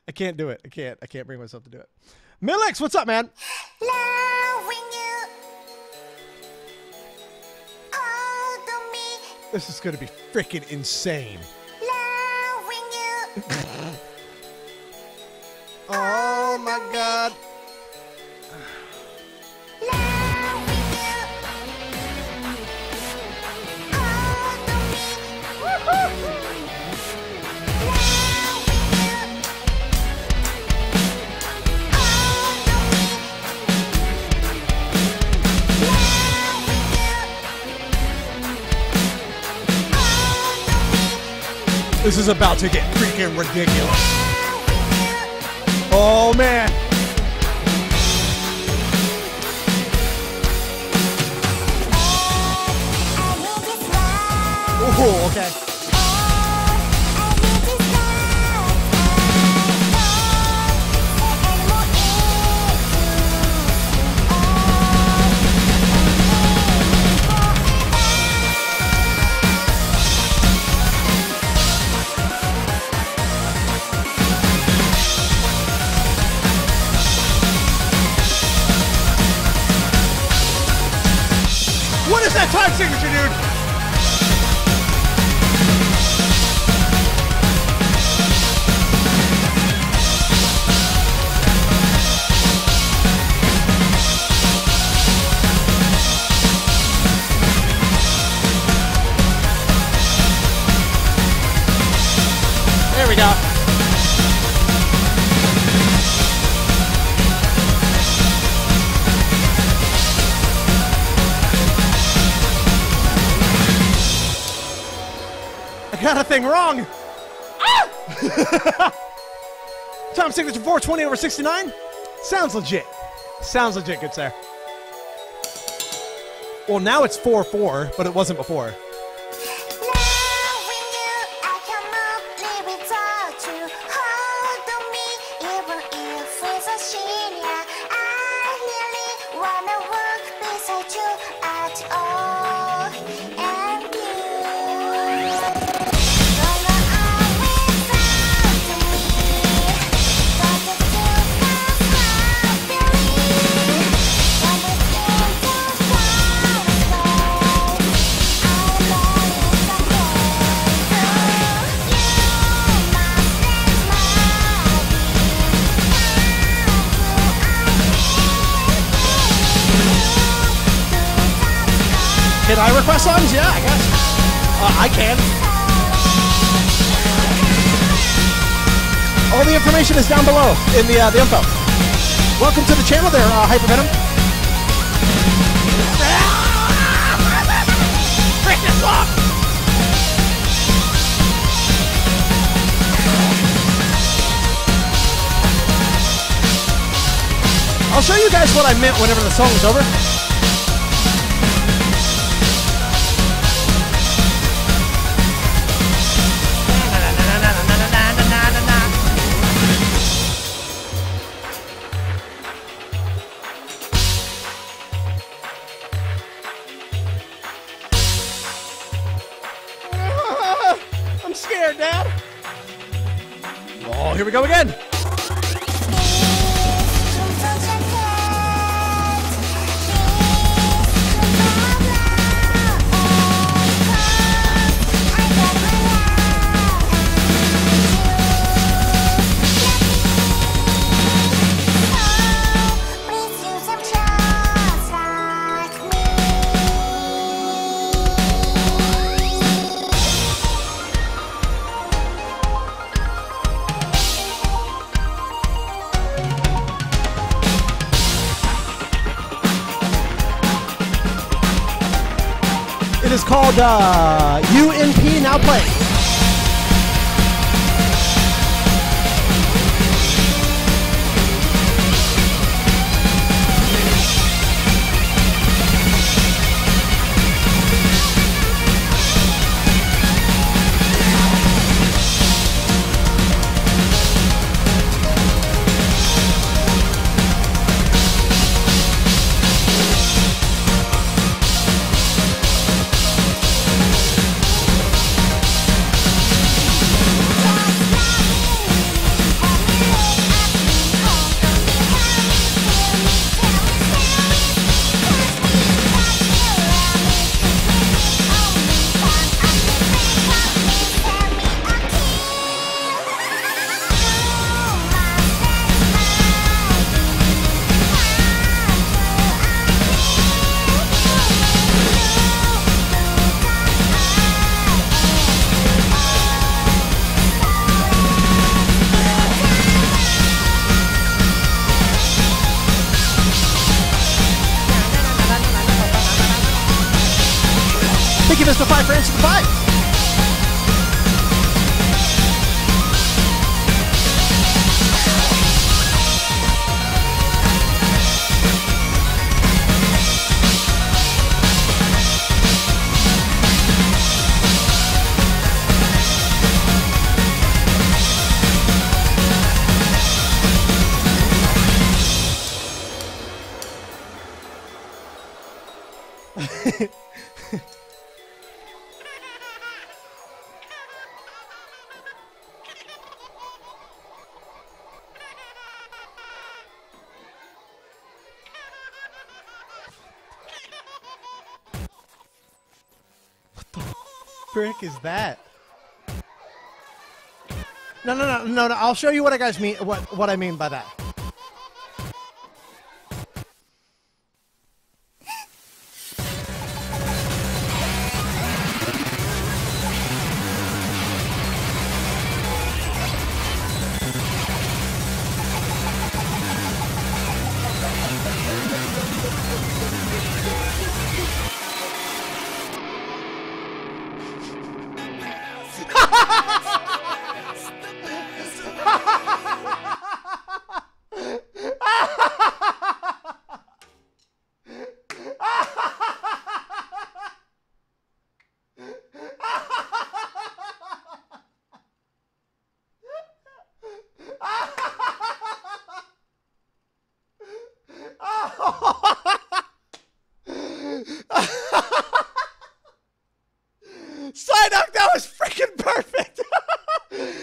I can't do it. I can't bring myself to do it. Millix, what's up, man? This is gonna be freaking insane. Oh my God. This is about to get freaking ridiculous. Oh man. Oh, okay. What is that time signature, dude? There we go. I got a thing wrong. Ah! Time signature 420 over 69. Sounds legit. Sounds legit, good sir. Well, now it's 4-4, but it wasn't before. Can I request songs? Yeah, I guess. I can. All the information is down below in the info. Welcome to the channel there, Hypervenom. Break this lock! I'll show you guys what I meant whenever the song is over. I'm scared, Dad. Oh, here we go again. It is called UNP Now Play. Mr. 5 for answer the 5. Frick is that? No. I'll show you what I guys mean. What I mean by that.